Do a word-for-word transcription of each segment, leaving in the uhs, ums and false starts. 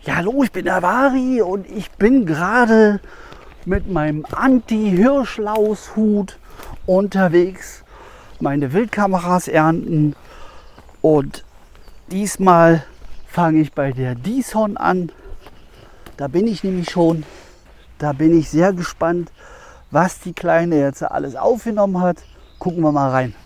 Ja, hallo, ich bin der Vari und ich bin gerade mit meinem Anti-Hirschlaus-Hut unterwegs, meine Wildkameras ernten, und diesmal fange ich bei der Dison an. Da bin ich nämlich schon. Da bin ich sehr gespannt, was die Kleine jetzt alles aufgenommen hat. Gucken wir mal rein.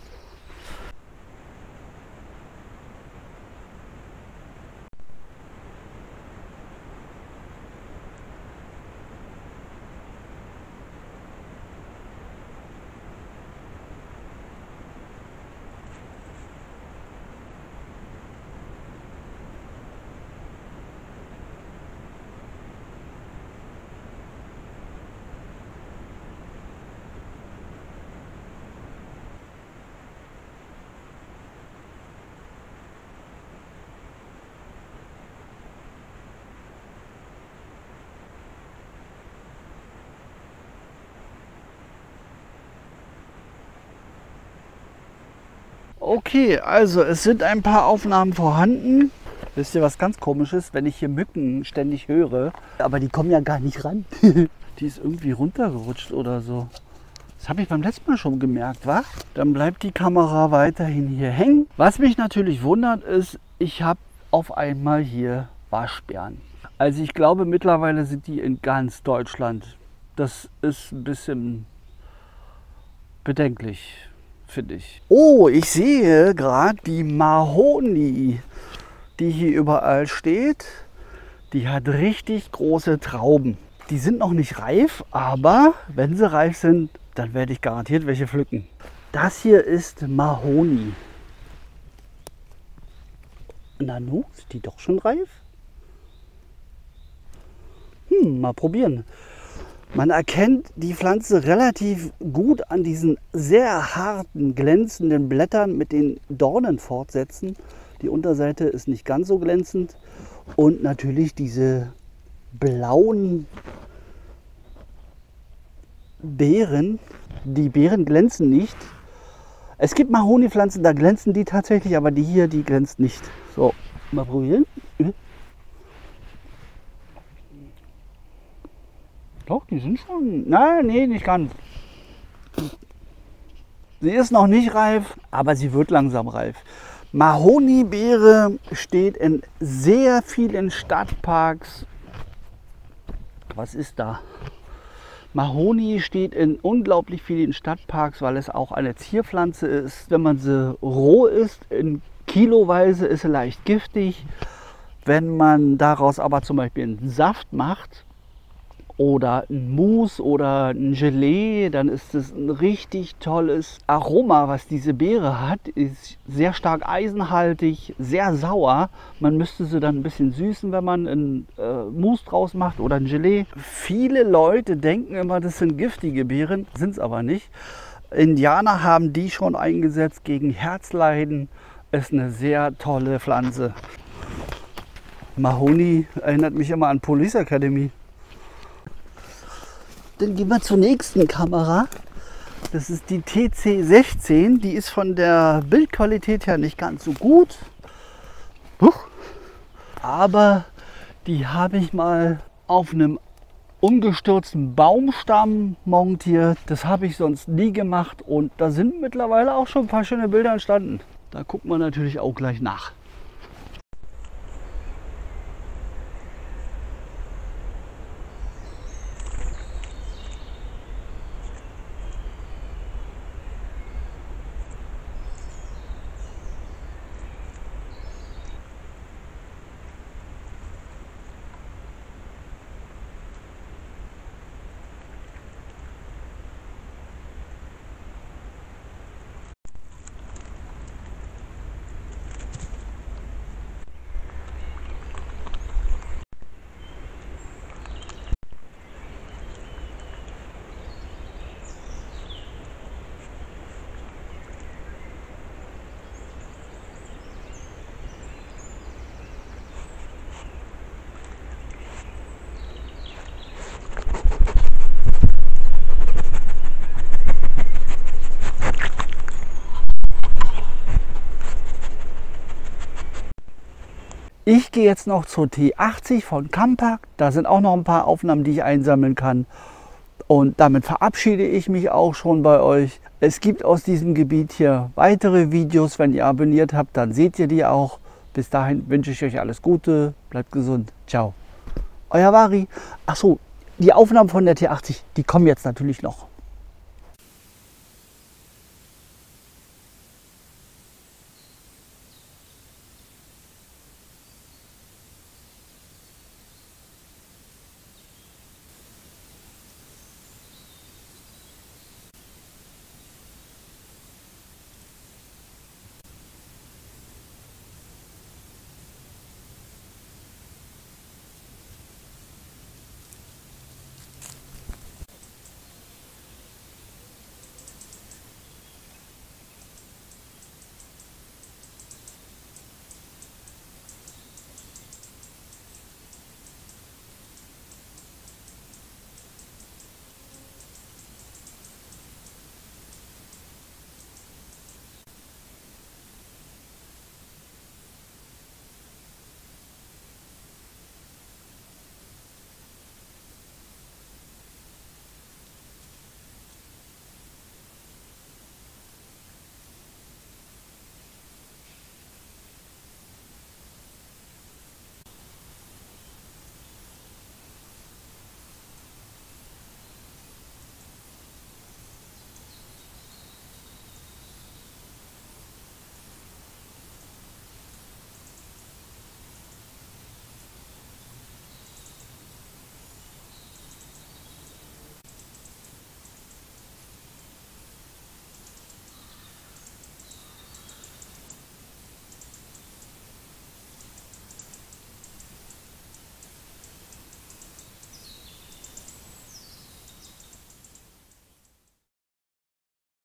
Okay, also es sind ein paar Aufnahmen vorhanden. Wisst ihr, was ganz komisch ist, wenn ich hier Mücken ständig höre? Aber die kommen ja gar nicht ran. Die ist irgendwie runtergerutscht oder so. Das habe ich beim letzten Mal schon gemerkt, wa? Dann bleibt die Kamera weiterhin hier hängen. Was mich natürlich wundert ist, ich habe auf einmal hier Waschbären. Also ich glaube, mittlerweile sind die in ganz Deutschland. Das ist ein bisschen bedenklich, finde ich. Oh, ich sehe gerade die Mahoni, die hier überall steht. Die hat richtig große Trauben. Die sind noch nicht reif, aber wenn sie reif sind, dann werde ich garantiert welche pflücken. Das hier ist Mahoni. Nanu, ist die doch schon reif? Hm, mal probieren. Man erkennt die Pflanze relativ gut an diesen sehr harten, glänzenden Blättern mit den Dornenfortsätzen. Die Unterseite ist nicht ganz so glänzend. Und natürlich diese blauen Beeren. Die Beeren glänzen nicht. Es gibt Mahonipflanzen, da glänzen die tatsächlich, aber die hier, die glänzt nicht. So, mal probieren. Doch, die sind schon. Nein, nee, nicht ganz. Sie ist noch nicht reif, aber sie wird langsam reif. Mahonibeere steht in sehr vielen Stadtparks. Was ist da? Mahoni steht in unglaublich vielen Stadtparks, weil es auch eine Zierpflanze ist. Wenn man sie roh isst, in Kiloweise, ist sie leicht giftig. Wenn man daraus aber zum Beispiel einen Saft macht, oder ein Mousse oder ein Gelee, dann ist es ein richtig tolles Aroma, was diese Beere hat. Ist sehr stark eisenhaltig, sehr sauer. Man müsste sie dann ein bisschen süßen, wenn man ein äh, Mousse draus macht oder ein Gelee. Viele Leute denken immer, das sind giftige Beeren, sind es aber nicht. Indianer haben die schon eingesetzt gegen Herzleiden. Ist eine sehr tolle Pflanze. Mahoni erinnert mich immer an Police Academy. Dann gehen wir zur nächsten Kamera. Das ist die T C sechzehn. Die ist von der Bildqualität her nicht ganz so gut. Huch. Aber die habe ich mal auf einem umgestürzten Baumstamm montiert. Das habe ich sonst nie gemacht. Und da sind mittlerweile auch schon ein paar schöne Bilder entstanden. Da gucken wir natürlich auch gleich nach. Ich gehe jetzt noch zur T achtzig von Campact. Da sind auch noch ein paar Aufnahmen, die ich einsammeln kann. Und damit verabschiede ich mich auch schon bei euch. Es gibt aus diesem Gebiet hier weitere Videos. Wenn ihr abonniert habt, dann seht ihr die auch. Bis dahin wünsche ich euch alles Gute. Bleibt gesund. Ciao. Euer Vari. Achso, die Aufnahmen von der T achtzig, die kommen jetzt natürlich noch.